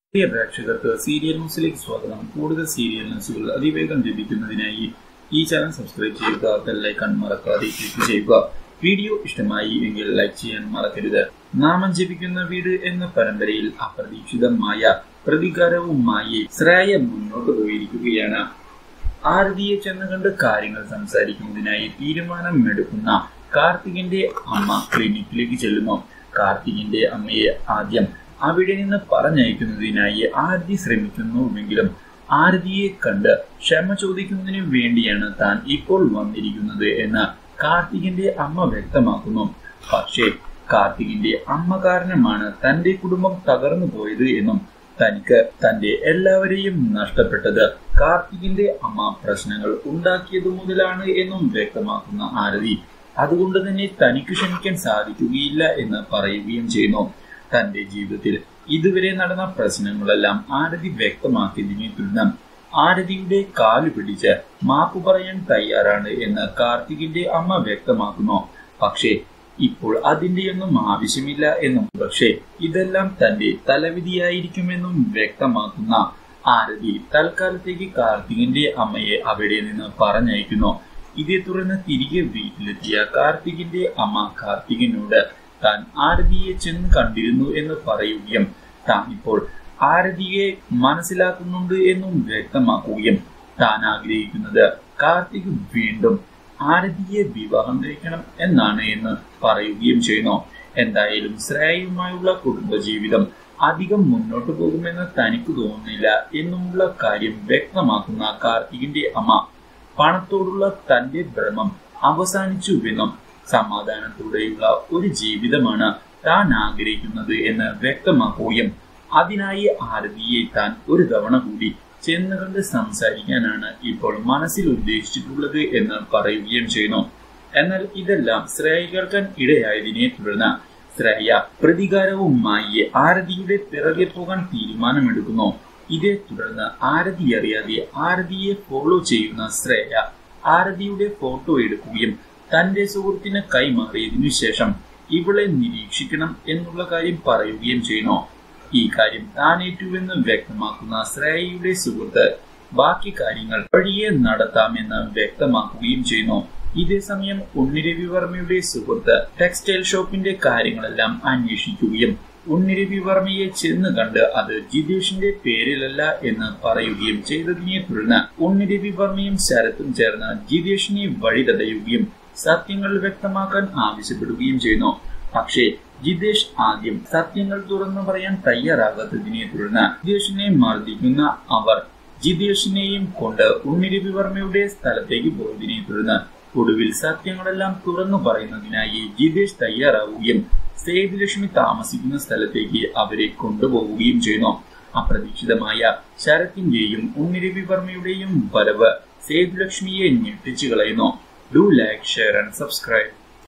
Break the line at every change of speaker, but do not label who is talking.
പ്രിയ പ്രേക്ഷകർക്ക് സീരിയൽ ന്യൂസിലേക്ക് സ്വാഗതം. കൂടുതൽ സീരിയൽ ന്യൂസുകൾ അതിവേഗം ലഭിക്കുന്നതിനായി ഈ ചാനൽ സബ്സ്ക്രൈബ് ചെയ്യുക, ബെൽ ഐക്കൺ മറക്കാതെ ക്ലിക്ക് ചെയ്യുക. വീഡിയോ ഇഷ്ടമായി എങ്കിൽ ലൈക്ക് ചെയ്യാൻ മറക്കരുത്. നാമം ജപിക്കുന്ന വീട് എന്ന പരമ്പരയിൽ അപ്രതീക്ഷിതമായ പ്രതികാരവുമായി ശ്രേയ മുന്നോട്ട് പോയിരിക്കുകയാണ്. ആരതിയെ ചെന്ന് കണ്ട് കാര്യങ്ങൾ സംസാരിക്കുന്നതിനായി തീരുമാനമെടുക്കുന്ന കാർത്തികിന്റെ അമ്മ ക്ലിനിക്കിലേക്ക് ചെല്ലുന്നു. കാർത്തികിന്റെ അമ്മയെ ആദ്യം അവിടെ നിന്ന് പറഞ്ഞയക്കുന്നതിനായി ആരതി ശ്രമിക്കുന്നുവെങ്കിലും ആരതിയെ കണ്ട് ക്ഷമ ചോദിക്കുന്നതിനു വേണ്ടിയാണ് താൻ ഇപ്പോൾ വന്നിരിക്കുന്നത് എന്ന് കാർത്തികിന്റെ അമ്മ വ്യക്തമാക്കുന്നു. പക്ഷേ കാർത്തികിന്റെ അമ്മ കാരണമാണ് തന്റെ കുടുംബം തകർന്നു പോയത് എന്നും തനിക്ക് തന്റെ എല്ലാവരെയും നഷ്ടപ്പെട്ടത് കാർത്തികിന്റെ അമ്മ പ്രശ്നങ്ങൾ ഉണ്ടാക്കിയതു മുതലാണ് എന്നും വ്യക്തമാക്കുന്ന ആരതി അതുകൊണ്ട് തന്നെ തനിക്ക് ക്ഷമിക്കാൻ സാധിക്കുകയില്ല എന്ന് പറയുകയും ചെയ്യുന്നു. തന്റെ ജീവിതത്തിൽ ഇതുവരെ നടന്ന പ്രശ്നങ്ങളെല്ലാം ആരതി വ്യക്തമാക്കിയതിനെ തുടർന്ന് ആരതിയുടെ കാലു പിടിച്ച് മാപ്പ് പറയാൻ തയ്യാറാണ് എന്ന് കാർത്തികിന്റെ അമ്മ വ്യക്തമാക്കുന്നു. പക്ഷേ ഇപ്പോൾ അതിന്റെയൊന്നും ആവശ്യമില്ല എന്നും പക്ഷേ ഇതെല്ലാം തന്റെ തലവിധിയായിരിക്കുമെന്നും വ്യക്തമാക്കുന്ന ആരതി തൽക്കാലത്തേക്ക് കാർത്തികിന്റെ അമ്മയെ അവിടെ നിന്ന് പറഞ്ഞയക്കുന്നു. ഇതേ തുടർന്ന് തിരികെ വീട്ടിലെത്തിയ കാർത്തികിന്റെ അമ്മ കാർത്തികിനോട് താൻ ആരതിയെ ചെന്ന് കണ്ടിരുന്നു എന്ന് പറയുകയും താൻ ഇപ്പോൾ ആരതിയെ മനസ്സിലാക്കുന്നുണ്ട് എന്നും വ്യക്തമാക്കുകയും താൻ ആഗ്രഹിക്കുന്നത് കാർത്തിക് വീണ്ടും ആരതിയെ വിവാഹം കഴിക്കണം എന്നാണ് എന്ന് പറയുകയും ചെയ്യുന്നു. എന്തായാലും ശ്രേയയുമായുള്ള കുടുംബജീവിതം അധികം മുന്നോട്ട് പോകുമെന്ന് തനിക്ക് തോന്നുന്നില്ല എന്നുമുള്ള കാര്യം വ്യക്തമാക്കുന്ന കാർത്തികിന്റെ അമ്മ പണത്തോടുള്ള തന്റെ ഭ്രമം അവസാനിച്ചുവെന്നും സമാധാനത്തോടെയുള്ള ഒരു ജീവിതമാണ് താൻ ആഗ്രഹിക്കുന്നത് എന്ന് വ്യക്തമാക്കുകയും അതിനായി ആരതിയെ താൻ ഒരു തവണ കൂടി ചെന്ന് കണ്ട് സംസാരിക്കാനാണ് ഇപ്പോൾ മനസ്സിൽ ഉദ്ദേശിച്ചിട്ടുള്ളത് എന്ന് പറയുകയും ചെയ്യുന്നു. എന്നാൽ ഇതെല്ലാം ശ്രേയ കേൾക്കാൻ ഇടയായതിനെ തുടർന്ന് ശ്രേയ പ്രതികാരവുമായി ആരതിയുടെ പിറകെ പോകാൻ തീരുമാനമെടുക്കുന്നു. ഇതേ തുടർന്ന് ആരതി അറിയാതെ ആരതിയെ ഫോളോ ചെയ്യുന്ന ശ്രേയ ആരതിയുടെ ഫോട്ടോ എടുക്കുകയും തന്റെ സുഹൃത്തിന് കൈമാറിയതിനു ശേഷം ഇവളെ നിരീക്ഷിക്കണം എന്നുള്ള കാര്യം പറയുകയും ചെയ്യുന്നു. ഈ കാര്യം താൻ ഏറ്റുവെന്ന് വ്യക്തമാക്കുന്ന ശ്രേയയുടെ സുഹൃത്ത് ബാക്കി കാര്യങ്ങൾ വഴിയെ നടത്താമെന്ന് വ്യക്തമാക്കുകയും ചെയ്യുന്നു. ഇതേസമയം ഉണ്ണിരവിവർമ്മയുടെ സുഹൃത്ത് ടെക്സ്റ്റൈൽ ഷോപ്പിന്റെ കാര്യങ്ങളെല്ലാം അന്വേഷിക്കുകയും ഉണ്ണിരവിവർമ്മയെ ചെന്ന് കണ്ട് അത് ജിതേഷിന്റെ പേരിലല്ല എന്ന് പറയുകയും ചെയ്തതിനെ തുടർന്ന് ഉണ്ണിരവിവർമ്മയും ശരത്തും ചേർന്ന് ജിതേഷിനെ വഴിതടയുകയും സത്യങ്ങൾ വ്യക്തമാക്കാൻ ആവശ്യപ്പെടുകയും ചെയ്യുന്നു. പക്ഷേ ജിതേഷ് ആദ്യം സത്യങ്ങൾ തുറന്നു പറയാൻ തയ്യാറാകാത്തതിനെ തുടർന്ന് ജിതേഷിനെ മർദ്ദിക്കുന്ന അവർ ജിതേഷിനെയും കൊണ്ട് ഉണ്ണിരവിവർമ്മയുടെ സ്ഥലത്തേക്ക് പോയതിനെ തുടർന്ന് ഒടുവിൽ സത്യങ്ങളെല്ലാം തുറന്നു പറയുന്നതിനായി ജിതേഷ് തയ്യാറാവുകയും സേതുലക്ഷ്മി താമസിക്കുന്ന സ്ഥലത്തേക്ക് അവരെ കൊണ്ടുപോവുകയും ചെയ്യുന്നു. അപ്രതീക്ഷിതമായ ശരത്തിന്റെയും ഉണ്ണിരവിവർമ്മയുടെയും വരവ് സേതുലക്ഷ്മിയെ ഞെട്ടിച്ചു കളയുന്നു. Do like, share and subscribe.